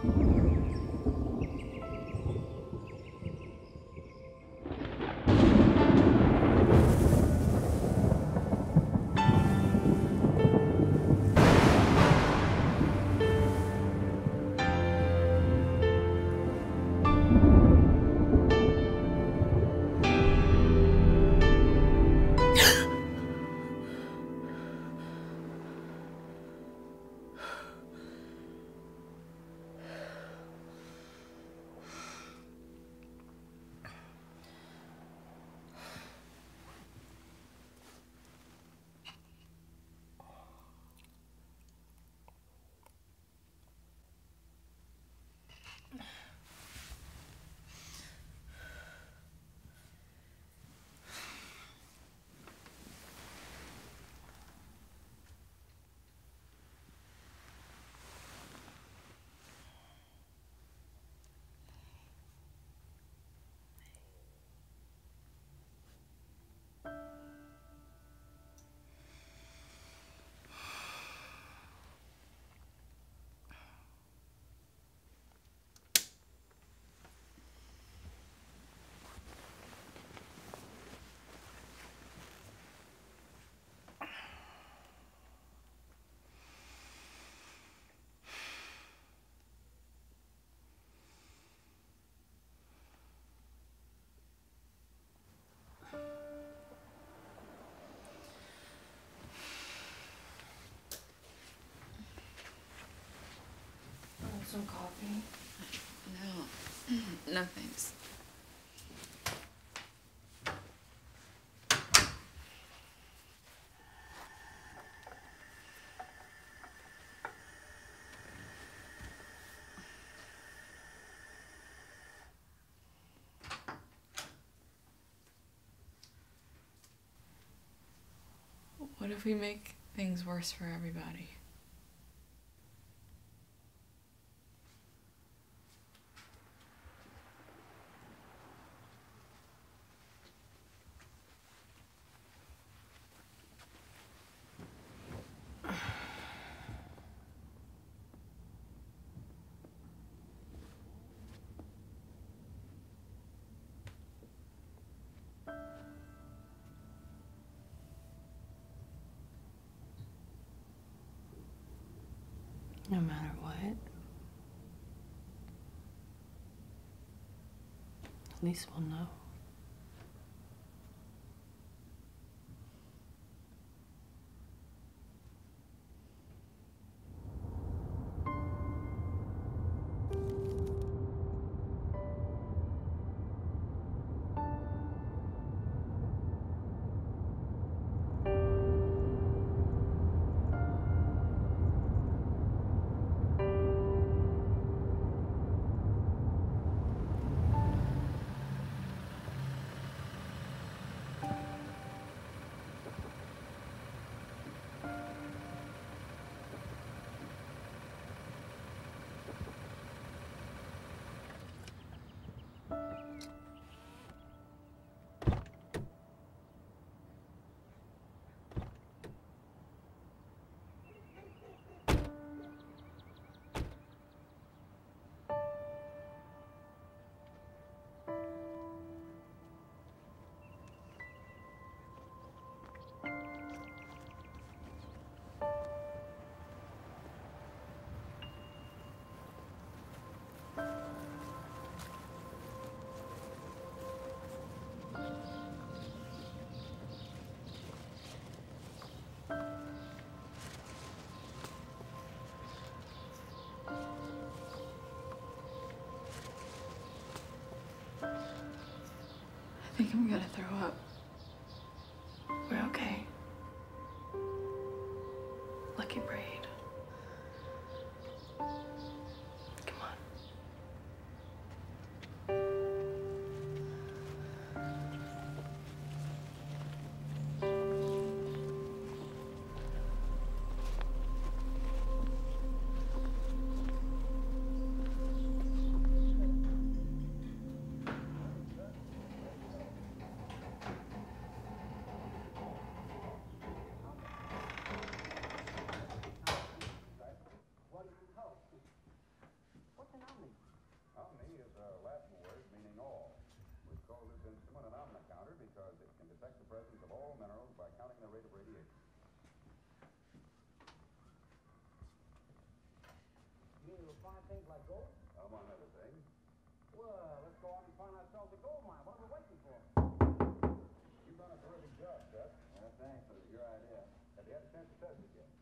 Some coffee? No. No, thanks. What if we make things worse for everybody? No matter what. At least we'll know. I think I'm gonna throw up. We're okay. Lucky braid. Come on. find things like gold? Among other things. Well, let's go out and find ourselves a gold mine. What are we waiting for? You've done a terrific job, Chuck. Thanks. It was your idea. Have you had a chance to test it yet?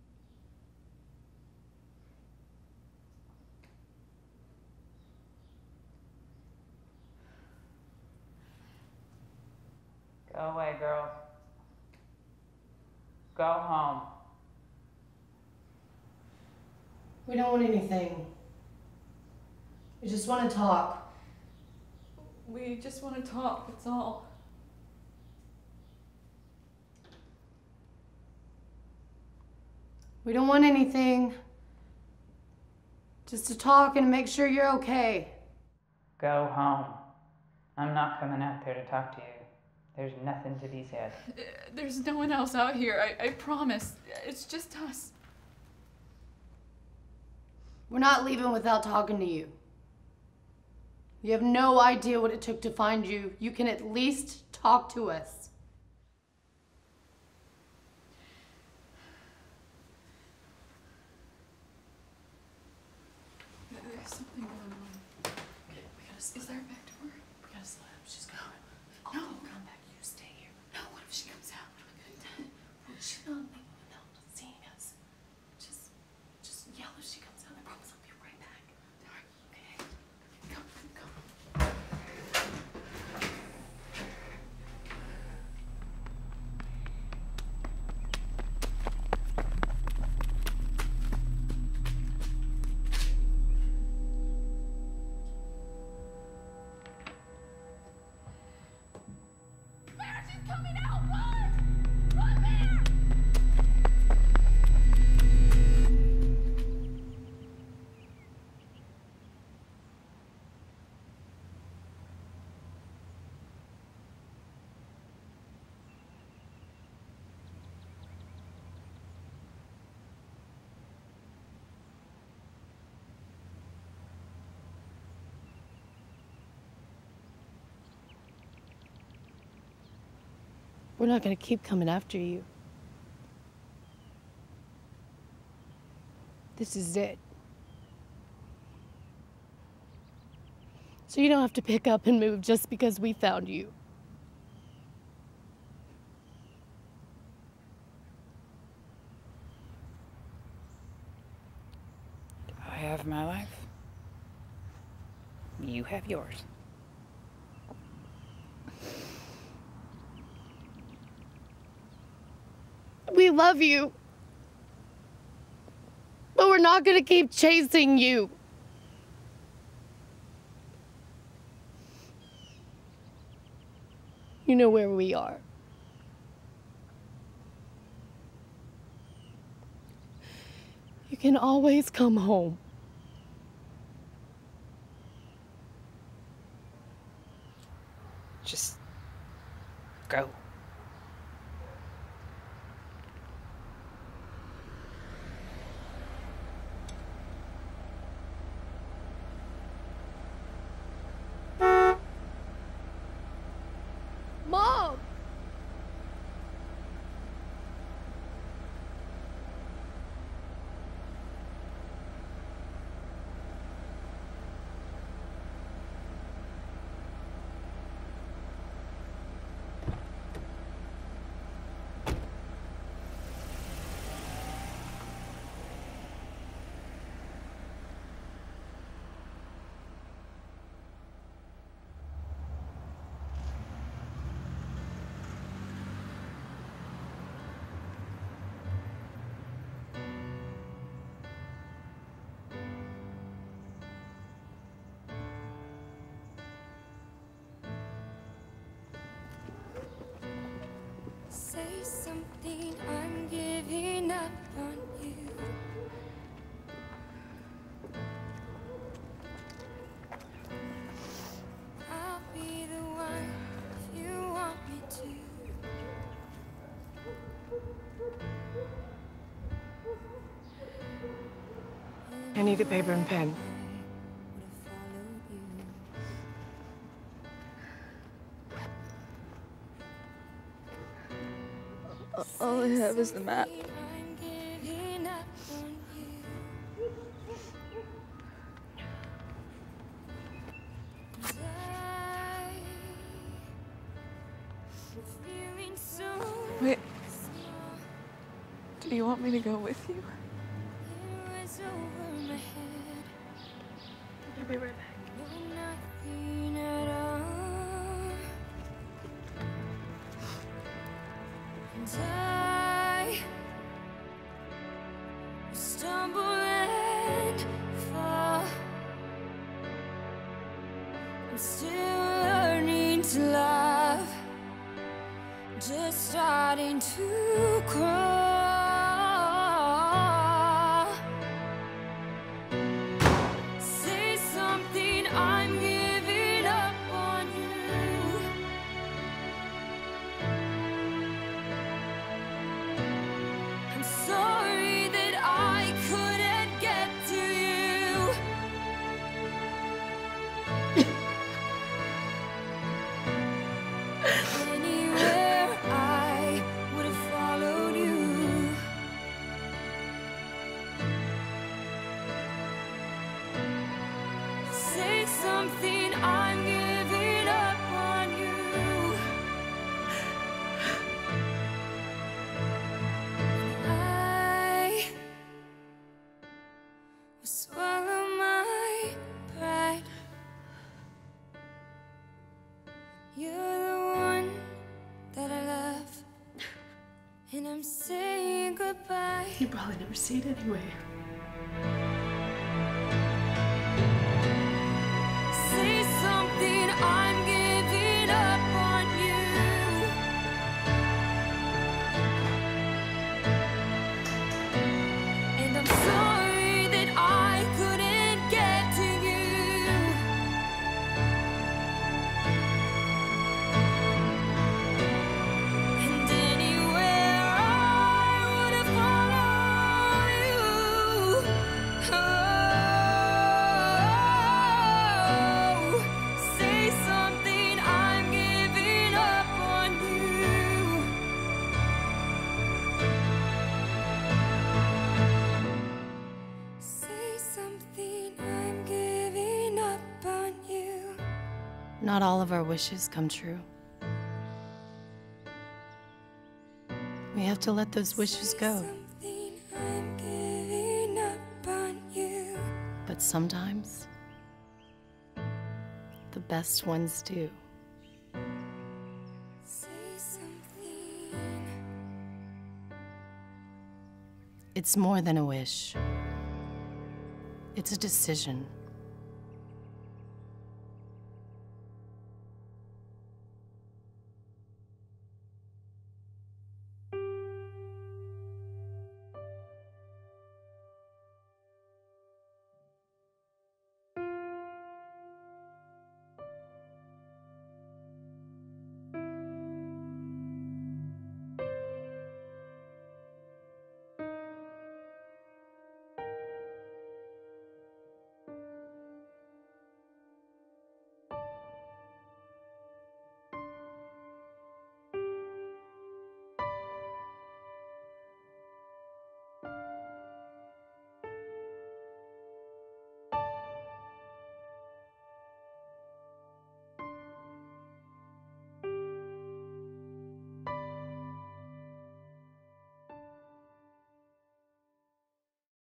Go away, girls. Go home. We don't want anything. We just want to talk. We just want to talk, that's all. We don't want anything. Just to talk and make sure you're okay. Go home. I'm not coming out there to talk to you. There's nothing to be said. There's no one else out here, I promise. It's just us. We're not leaving without talking to you. You have no idea what it took to find you. You can at least talk to us. There's something going on. Is there a back door? We gotta slow down. She's going. No. Come back. You stay here. No, what if she comes out? What am I gonna do? She's not seeing us. Just yell if she comes out. I promise I'll be right back. All right. Okay. Come. Mary, she's coming out! Run! Run, Mary! We're not gonna keep coming after you. This is it. So you don't have to pick up and move just because we found you. I have my life. You have yours. We love you. But we're not gonna keep chasing you. You know where we are. You can always come home. Just go. Mom! Say something, I'm giving up on you. I'll be the one if you want me to. I need a paper and pen. All I have is the map. I'm giving up on you. Do you want me to go with you? It was over my head. I'll be right back. Nothing at all. And I stumble and fall. I'm still learning to love, just starting to crawl. Say something, I'm giving up on you. I'm sorry that I couldn't get to you. Anywhere I would have followed you. Say something, I'm giving up on you. I will swallow my pride. You're the one that I love, and I'm saying goodbye. You probably never see it anyway. Say something, I'm giving up on you. And I'm sorry that I couldn't get to you. And anywhere I would have followed you. Oh, say something, I'm giving up on you. Say something, I'm giving up on you. Not all of our wishes come true. We have to let those wishes go. Something, I'm giving up on you. But sometimes, the best ones do. Say something. It's more than a wish. It's a decision.